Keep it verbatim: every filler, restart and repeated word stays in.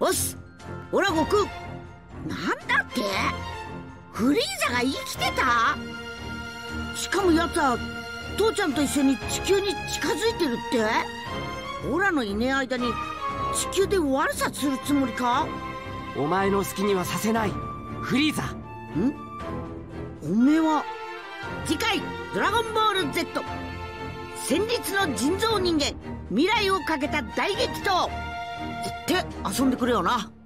おす、オラ悟空。なんだって、フリーザが生きてた？しかもやつは父ちゃんと一緒に地球に近づいてるって？オラのいねえ間に地球で悪さするつもりか？ お前の好きにはさせない、フリーザ。 ん？おめえは。次回「ドラゴンボール ゼット」戦慄の人造人間未来をかけた大激闘って遊んでくれよな。